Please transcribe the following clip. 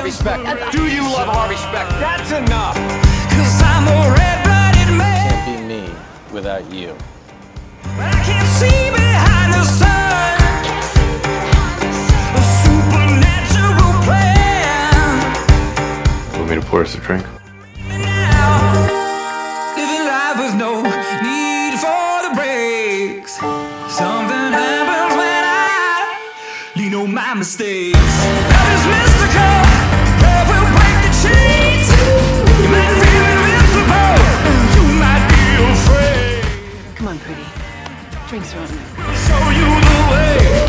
Harvey Spec? Do you love Harvey Spec? That's enough! 'Cause I'm a red-blooded man. Can't be me without you. But I can't see behind the sun. A supernatural plan. Want me to pour us a drink? Now, living life with no need for the breaks. Something happens when I lean on my mistakes. Love is mystical. Love will break the chains. You might feel invincible. You might be afraid. Come on, pretty. Drinks are on me. Show you the way.